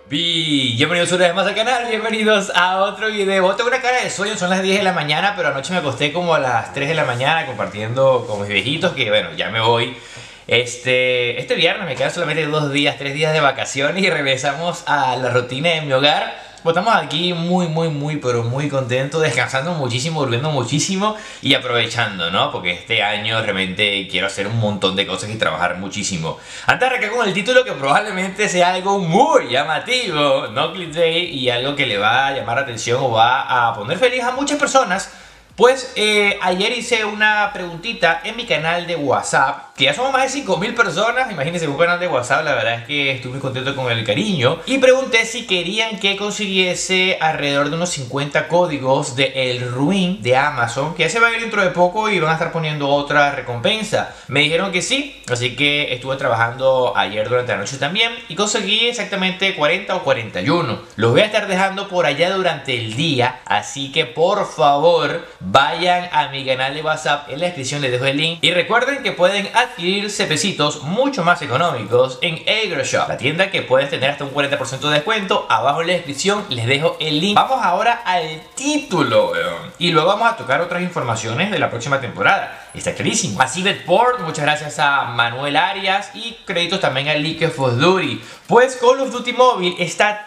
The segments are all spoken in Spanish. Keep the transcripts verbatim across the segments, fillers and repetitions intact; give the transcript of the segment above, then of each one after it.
Bienvenidos una vez más al canal, bienvenidos a otro video. Tengo una cara de sueño, son las diez de la mañana, pero anoche me acosté como a las tres de la mañana compartiendo con mis viejitos, que bueno, ya me voy. Este, este viernes me quedan solamente dos días, tres días de vacaciones y regresamos a la rutina de mi hogar. Pues estamos aquí muy, muy, muy, pero muy contentos, descansando muchísimo, durmiendo muchísimo y aprovechando, ¿no? Porque este año realmente quiero hacer un montón de cosas y trabajar muchísimo. Antes de arrancar con el título, que probablemente sea algo muy llamativo, no clickbait, y algo que le va a llamar la atención o va a poner feliz a muchas personas. Pues eh, ayer hice una preguntita en mi canal de WhatsApp, que ya somos más de cinco mil personas, imagínense, un canal de WhatsApp, la verdad es que estoy muy contento con el cariño. Y pregunté si querían que consiguiese alrededor de unos cincuenta códigos de El Ruin de Amazon, que ya se va a ir dentro de poco y van a estar poniendo otra recompensa. Me dijeron que sí, así que estuve trabajando ayer durante la noche también y conseguí exactamente cuarenta o cuarenta y uno. Los voy a estar dejando por allá durante el día, así que por favor vayan a mi canal de WhatsApp, en la descripción les dejo el link. Y recuerden que pueden adquirir cepecitos mucho más económicos en Agroshop, la tienda que puedes tener hasta un cuarenta por ciento de descuento. Abajo en la descripción les dejo el link. Vamos ahora al título, weón. Y luego vamos a tocar otras informaciones de la próxima temporada. Está clarísimo. A Civetport, muchas gracias a Manuel Arias y créditos también a League of Duty. Pues Call of Duty Mobile está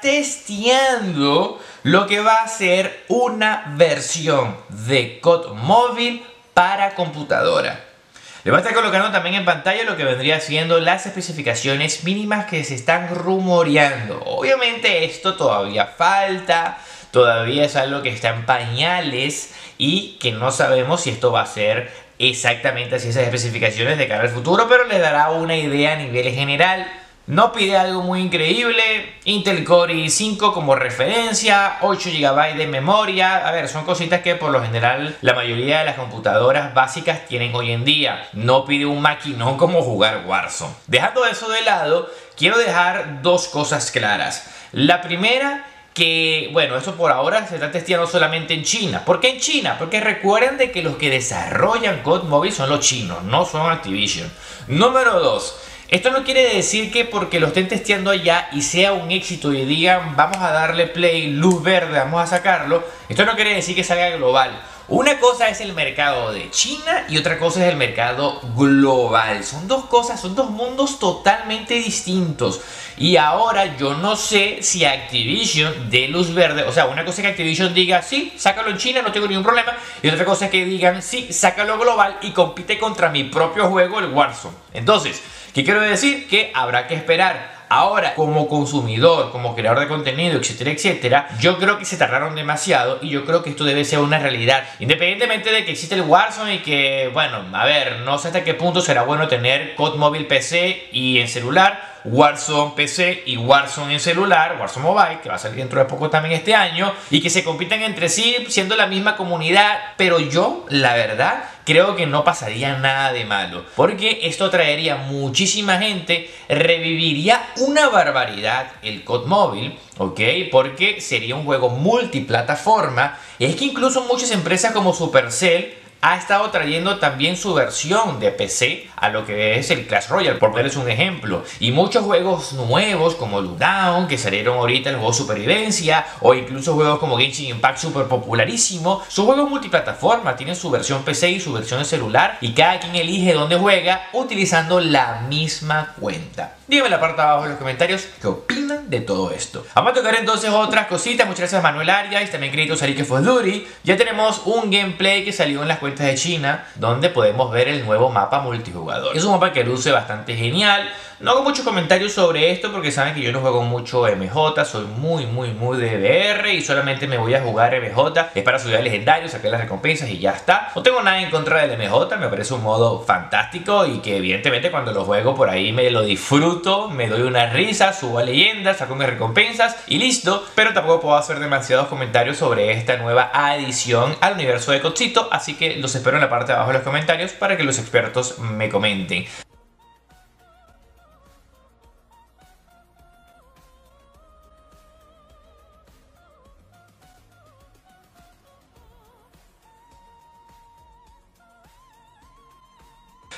testeando lo que va a ser una versión de C O D Mobile para computadora. Le voy a estar colocando también en pantalla lo que vendría siendo las especificaciones mínimas que se están rumoreando. Obviamente esto todavía falta, todavía es algo que está en pañales y que no sabemos si esto va a ser exactamente así esas especificaciones de cara al futuro, pero les dará una idea a nivel general. No pide algo muy increíble, Intel Core i cinco como referencia, ocho gigabytes de memoria. A ver, son cositas que por lo general la mayoría de las computadoras básicas tienen hoy en día. No pide un maquinón como jugar Warzone. Dejando eso de lado, quiero dejar dos cosas claras. La primera, que bueno, esto por ahora se está testeando solamente en China. ¿Por qué en China? Porque recuerden de que los que desarrollan C O D Mobile son los chinos, no son Activision. Número dos, esto no quiere decir que porque lo estén testeando allá y sea un éxito y digan vamos a darle play, luz verde, vamos a sacarlo, esto no quiere decir que salga global. Una cosa es el mercado de China y otra cosa es el mercado global. Son dos cosas, son dos mundos totalmente distintos. Y ahora yo no sé si Activision dé luz verde. O sea, una cosa es que Activision diga sí, sácalo en China, no tengo ningún problema. Y otra cosa es que digan sí, sácalo global y compite contra mi propio juego, el Warzone. Entonces, ¿qué quiero decir? Que habrá que esperar. Ahora, como consumidor, como creador de contenido, etcétera, etcétera, yo creo que se tardaron demasiado y yo creo que esto debe ser una realidad. Independientemente de que existe el Warzone y que, bueno, a ver, no sé hasta qué punto será bueno tener C O D Mobile P C y en celular, Warzone P C y Warzone en celular, Warzone Mobile, que va a salir dentro de poco también este año, y que se compitan entre sí siendo la misma comunidad. Pero yo, la verdad, creo que no pasaría nada de malo, porque esto traería muchísima gente, reviviría una barbaridad el C O D Mobile, ¿ok? Porque sería un juego multiplataforma. Y es que incluso muchas empresas como Supercell ha estado trayendo también su versión de P C a lo que es el Clash Royale, por ponerles un ejemplo. Y muchos juegos nuevos como Lootdown, que salieron ahorita, el juego Supervivencia, o incluso juegos como Genshin Impact, súper popularísimo. Son juegos multiplataforma, tienen su versión P C y su versión de celular, y cada quien elige dónde juega utilizando la misma cuenta. Díganme en la parte de abajo en los comentarios qué opinan de todo esto. Vamos a tocar entonces otras cositas. Muchas gracias a Manuel Arias, también créditos a League of Duty. Ya tenemos un gameplay que salió en las cuentas de China, donde podemos ver el nuevo mapa multijugador. Es un mapa que luce bastante genial. No hago muchos comentarios sobre esto porque saben que yo no juego mucho M J, soy muy muy muy de V R y solamente me voy a jugar M J. Es para subir al legendario, sacar las recompensas y ya está. No tengo nada en contra del M J, me parece un modo fantástico y que evidentemente cuando lo juego por ahí me lo disfruto, me doy una risa, subo a leyendas, saco mis recompensas y listo. Pero tampoco puedo hacer demasiados comentarios sobre esta nueva adición al universo de Codcito, así que los espero en la parte de abajo de los comentarios para que los expertos me comenten.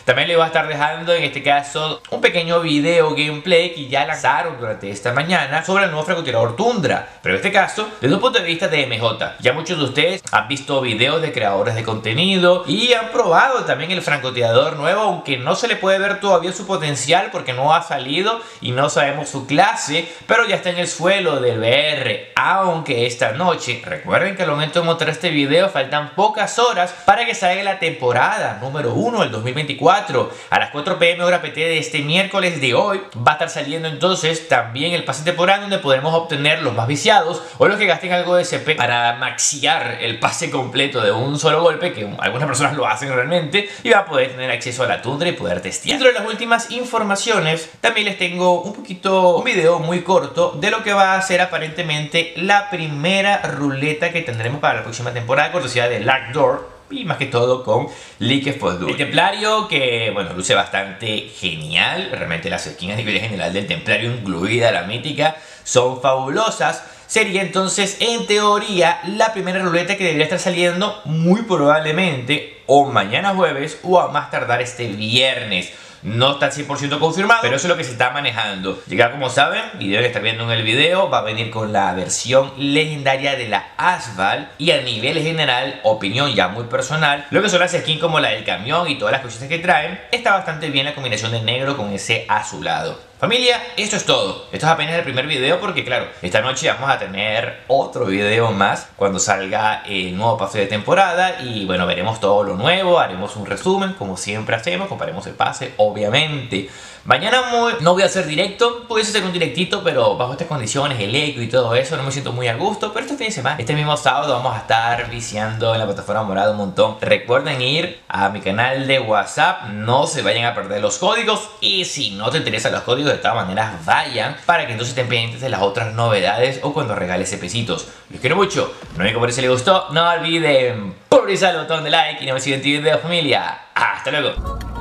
También le voy a estar dejando en este caso un pequeño video gameplay que ya lanzaron durante esta mañana sobre el nuevo francotirador Tundra, pero en este caso desde un punto de vista de M J. Ya muchos de ustedes han visto videos de creadores de contenido y han probado también el francotirador nuevo, aunque no se le puede ver todavía su potencial porque no ha salido y no sabemos su clase, pero ya está en el suelo del V R. Aunque esta noche, recuerden que al momento de montar este video faltan pocas horas para que salga la temporada número uno del dos mil veinticuatro. A las cuatro p m hora P T de este miércoles de hoy va a estar saliendo entonces también el pase temporal, donde podremos obtener los más viciados o los que gasten algo de C P para maxiar el pase completo de un solo golpe, que algunas personas lo hacen realmente, y va a poder tener acceso a la Tundra y poder testear. Dentro de las últimas informaciones también les tengo un poquito, un video muy corto de lo que va a ser aparentemente la primera ruleta que tendremos para la próxima temporada, cortesía de Lockdoor y más que todo con League of Legends. El Templario, que bueno, luce bastante genial. Realmente las skins a nivel general del Templario, incluida la mítica, son fabulosas. Sería entonces en teoría la primera ruleta que debería estar saliendo muy probablemente o mañana jueves o a más tardar este viernes. No está cien por ciento confirmado, pero eso es lo que se está manejando. Llega, como saben, y deben estar viendo en el video, va a venir con la versión legendaria de la Asval. Y a nivel general, opinión ya muy personal, lo que son las skins como la del camión y todas las cositas que traen, está bastante bien la combinación de negro con ese azulado. Familia, esto es todo. Esto es apenas el primer video porque, claro, esta noche vamos a tener otro video más cuando salga el nuevo pase de temporada. Y bueno, veremos todo lo nuevo, haremos un resumen como siempre hacemos, comparemos el pase, obviamente. Mañana muy, no voy a hacer directo, pudiese hacer un directito, pero bajo estas condiciones, el eco y todo eso, no me siento muy a gusto. Pero este fin de semana, este mismo sábado, vamos a estar viciando en la plataforma morada un montón. Recuerden ir a mi canal de WhatsApp, no se vayan a perder los códigos. Y si no te interesan los códigos, de todas maneras vayan, para que entonces estén pendientes de las otras novedades o cuando regale ese pesitos. Los quiero mucho, no me comenten si les gustó, no olviden pulverizar el botón de like y no me siguen en tu video, familia. Hasta luego.